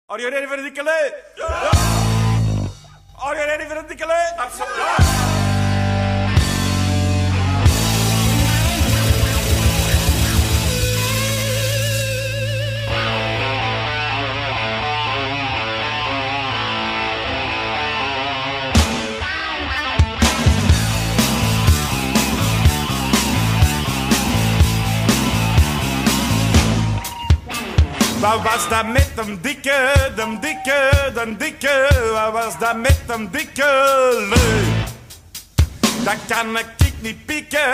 Are you ready for the Nicolay? Yeah. Are you ready for the Nicolay? Absolutely. Wat was dat met hem dikke, wat was dat met hem dikke leuk? Dat kan ik niet pikken,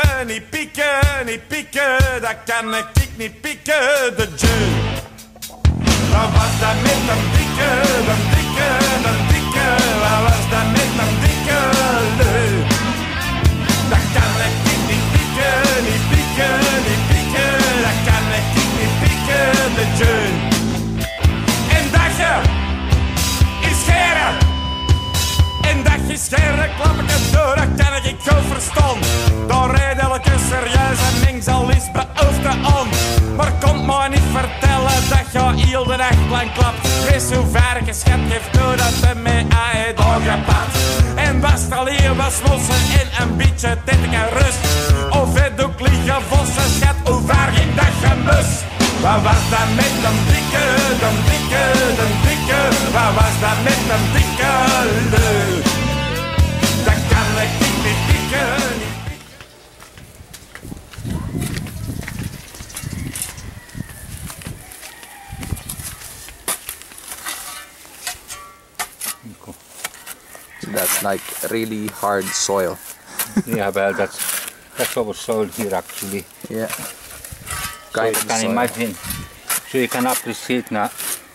dat kan ik niet pikken, de jeuk. Wat was dat met hem dikke, wat was dat met hem dikke leuk? Dat kan ik niet pikken, dat kan ik niet pikken, de jeuk. En dat je scheren klappen door, dat kan ik goed verstaan. Daar rijdt elke serieuze mens al is beoefte aan. Maar kom maar niet vertellen dat je heel de dag lang klapt. Wees zo varken, schat, geef toe dat we mij uit doorgepakt. En was er al hier was lossen en een beetje tettige rust. Of het ook liggen vossen, schat, hoe vaar ging dat gemus? Wat was dat met een dikke, wat was dat met een dikke leuk? Dat kan ik niet pikken, That's like really hard soil. Yeah, well, that's our soil here actually. Yeah. So you can imagine, so you can appreciate now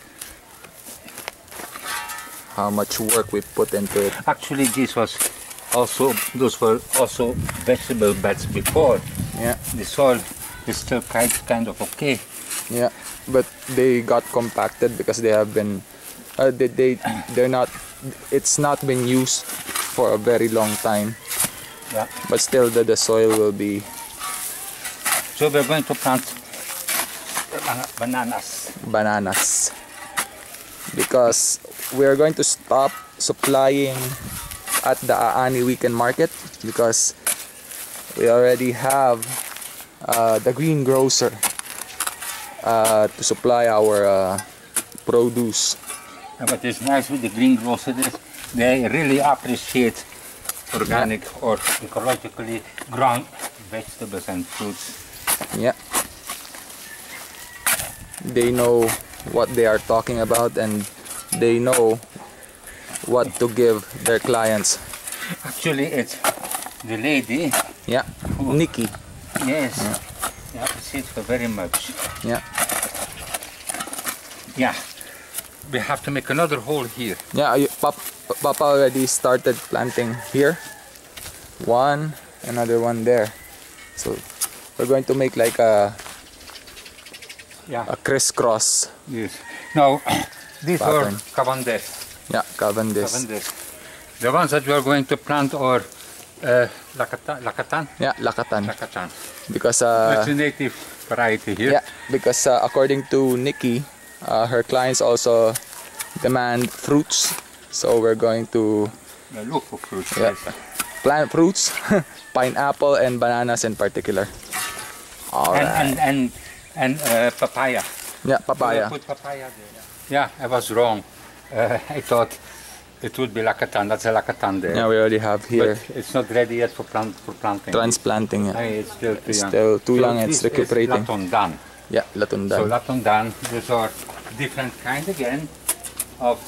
how much work we put into it. Actually, those were also vegetable beds before. Yeah. The soil is still kind of okay. Yeah, but they got compacted because they have been, they're not. It's not been used for a very long time. Yeah. But still, the soil will be. So we're going to plant bananas. Bananas. Because we are going to stop supplying at the Aani weekend market because we already have the greengrocer to supply our produce. And what is nice with the greengrocer is they really appreciate organic or ecologically grown vegetables and fruits. Yeah. They know what they are talking about and they know what to give their clients. Actually, it's the lady. Yeah, Nikki. Yes. Yeah. I appreciate her very much. Yeah. Yeah. We have to make another hole here. Yeah, Papa already started planting here. One, another one there. So we're going to make like a crisscross. Yes. Now these pattern. are Cavendish. Yeah, Cavendish. The ones that we are going to plant are Lakatan. Yeah, Lakatan. Lakatan. Because it's a native variety here. Yeah, because according to Nikki, her clients also demand fruits. So we're going to look for fruits. Yeah, plant fruits, pineapple and bananas in particular. All right. And papaya. Yeah, papaya. Put papaya there. Yeah, I was wrong. I thought it would be Lakatan. That's a Lakatan there. Yeah, we already have here. But it's not ready yet for planting. Transplanting. Yeah. It's still too young. Still too young. This It's recuperating. is Latondan. Yeah, Latondan. So Latondan, these are different kind again of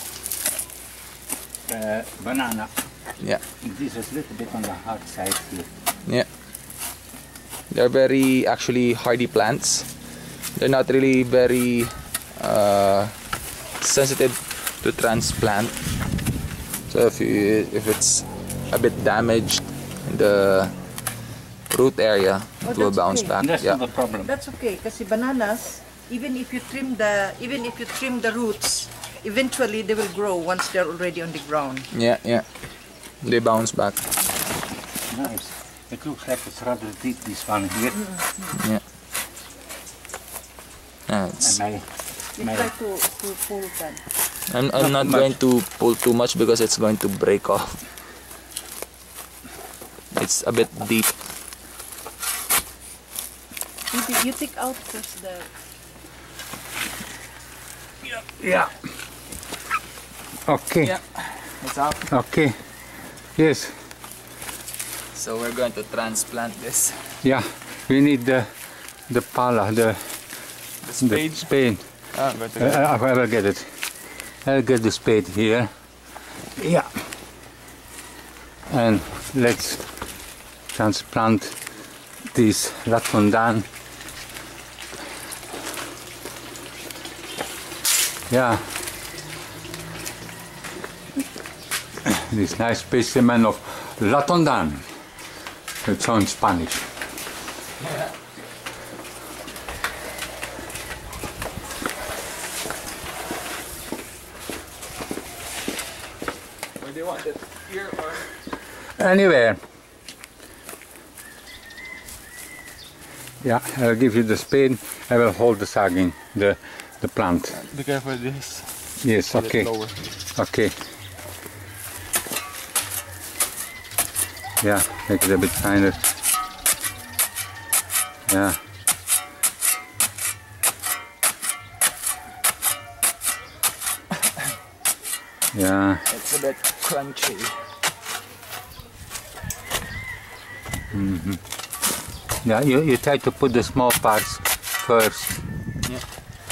banana. Yeah. This is a little bit on the hard side here. Yeah. They're very actually hardy plants. They're not really very sensitive to transplant. So if it's a bit damaged in the root area, it will bounce back. That's not a problem. That's okay, because bananas, even if you trim the roots, eventually they will grow once they're already on the ground. Yeah, yeah. They bounce back. Nice. It looks like it's rather deep, this one here. Yeah. Yeah, it's And You try to pull them. I'm not going to pull too much because it's going to break off. It's a bit deep. You take out first the... Yeah. Okay. Yeah, it's out. Okay. Yes. So we're going to transplant this. Yeah. We need the pala, the spade. spade. Ah, I'm going to get it. I will get it. I'll get the spade here. Yeah. And let's transplant this Ratondan. Yeah. This nice specimen of Ratondan. It's in Spanish. Yeah. Where do you want it? Here or? Anywhere. Yeah, I'll give you the spade. I will hold the sagging, the plant. Be careful with this. Yes, okay. Lower. Okay. Yeah, make it a bit finer. Yeah. Yeah. It's a bit crunchy. Yeah, you try to put the small parts first. Yeah.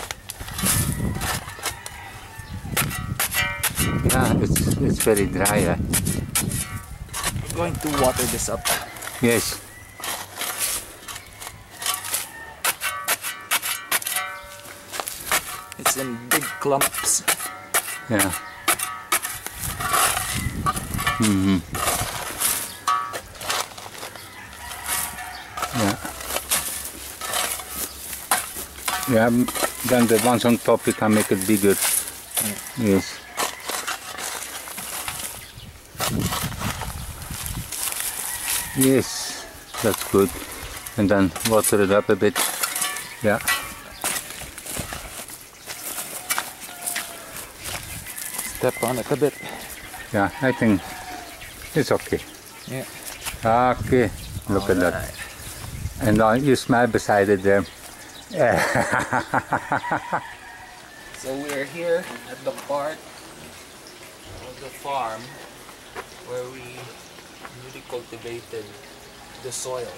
Yeah, it's very dry. I'm going to water this up. Yes. It's in big clumps. Yeah. Yeah. Yeah, then the ones on top you can make it bigger. Yes. Yes, that's good. And then water it up a bit. Yeah. Step on it a bit. Yeah, I think it's okay. Yeah. Okay, look at that. And you smile beside it there. So we're here at the part of the farm where we newly cultivated the soil.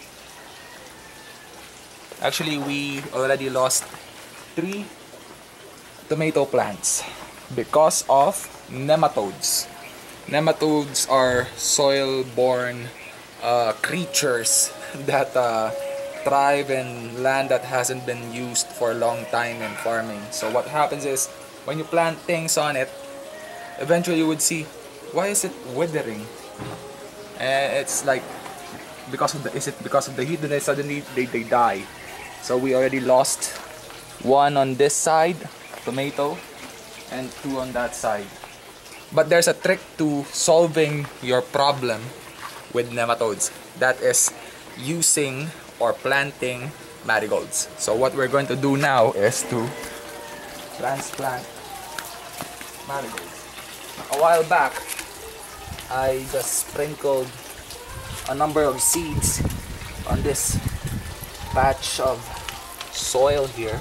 Actually, we already lost 3 tomato plants because of nematodes. Nematodes are soil-borne creatures that thrive in land that hasn't been used for a long time in farming. So what happens is, when you plant things on it, eventually you would see, why is it withering? And it's like, is it because of the heat? Then suddenly they die. So we already lost 1 on this side, tomato, and 2 on that side. But there's a trick to solving your problem with nematodes. That is using or planting marigolds. So what we're going to do now is to transplant marigolds. A while back, I just sprinkled a number of seeds on this patch of soil here.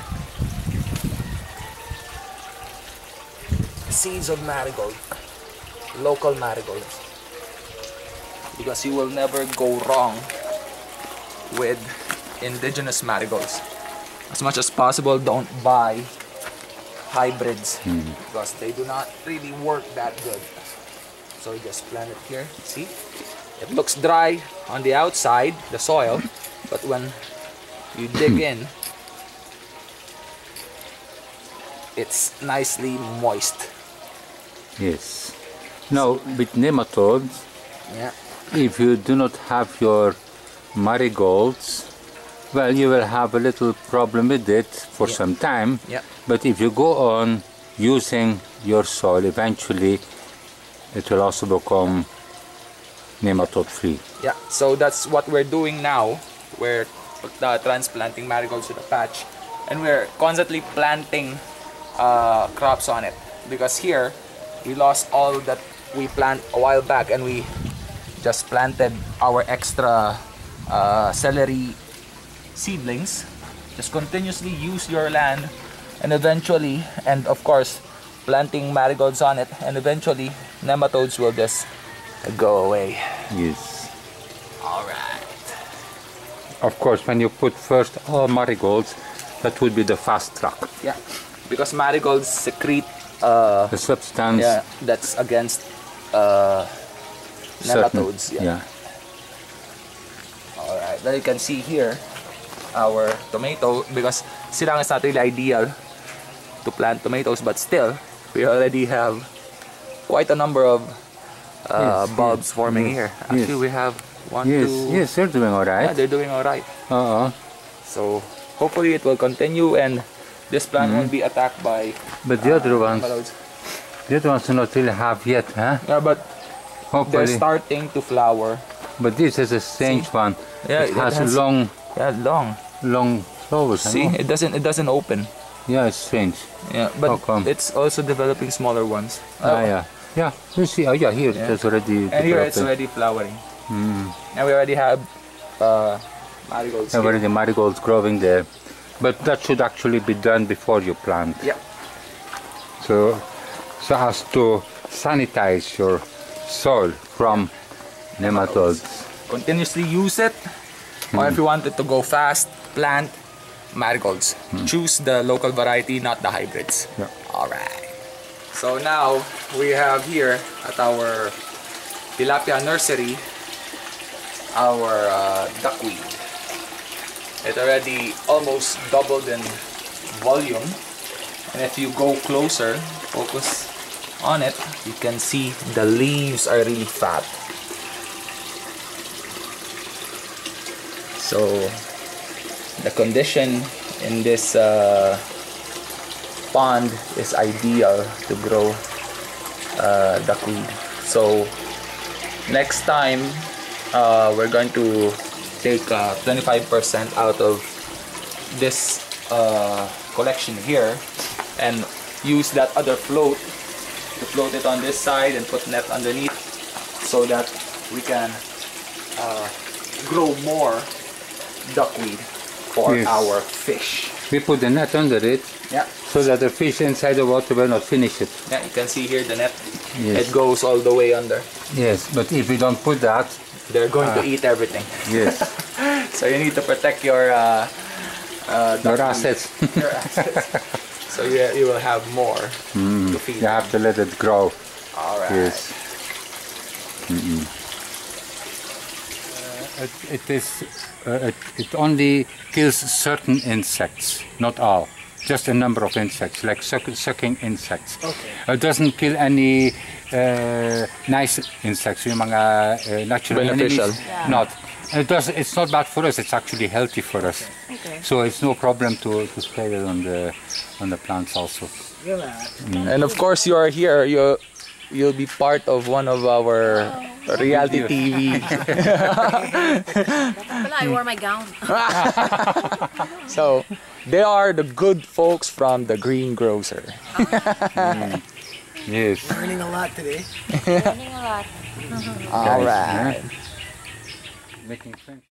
Seeds of marigold, local marigolds, because you will never go wrong with indigenous marigolds. As much as possible, don't buy hybrids because they do not really work that good. So you just plant it here. See, it looks dry on the outside, the soil, but when you dig in, it's nicely moist. Yes. Now, with nematodes, Yeah. if you do not have your marigolds, well, you will have a little problem with it for some time. Yeah. But if you go on using your soil, eventually it will also become nematode free. Yeah, so that's what we're doing now. We're transplanting marigolds to the patch, and we're constantly planting crops on it, because here we lost all that we planted a while back, and we just planted our extra celery seedlings. Just continuously use your land, and eventually, and of course planting marigolds on it, and eventually nematodes will just go away. Yes. All right. Of course, when you put first all marigolds, that would be the fast track. Yeah, because marigolds secrete The substance. yeah, that's against nematodes. Yeah. All right. Then you can see here our tomato, because sirang is not really ideal to plant tomatoes, but still we already have quite a number of Yes, bulbs forming yes, here. yes. Actually, we have one, Yes, two. yes, they're doing all Yeah, right. they're doing all right. So, Hopefully it will continue, and this plant won't be attacked by but the other ones, nematodes. do not really have yet, huh? Yeah, but they're Hopefully. starting to flower. But this is a strange one. Yeah, it has long long. flowers. See, huh? it doesn't open. Yeah, it's strange. Yeah, How but come? it's also developing smaller ones. Yeah. Yeah, you see, oh yeah, here Yeah. it's already And here it's developing. already flowering. And we already have marigolds. There Here. already marigolds growing there. But that should actually be done before you plant. Yeah. So as to sanitize your soil from nematodes. Continuously use it. Or if you want it to go fast, plant marigolds. Choose the local variety, not the hybrids. Yeah. Alright. So now we have here at our tilapia nursery our duckweed. It already almost doubled in volume, and if you go closer, focus on it, you can see the leaves are really fat. So the condition in this pond is ideal to grow duckweed. So next time we're going to take 25% out of this collection here and use that other float to float it on this side and put net underneath, so that we can grow more duckweed for Yes. our fish. We put the net under it Yeah. so that the fish inside the water will not finish it. Yeah, you can see here the net. Yes. It goes all the way under. Yes, but if we don't put that, They're going to eat everything. yes, So you need to protect your your duckweed. assets. Your assets. So you will have more to feed. You have to let it grow. All right. Yes. It only kills certain insects, not all. Just a number of insects, like sucking insects. Okay. It doesn't kill any nice insects, yung mga natural Beneficial. enemies. Not. It's not bad for us. It's actually healthy for us. Okay. So it's no problem to spray it on the plants also. And of course, you are here. You'll be part of one of our reality TV. Well, I wore my gown. So they are the good folks from the Green Grocer. Yes. Learning a lot today. Learning a lot. All right. Making friends.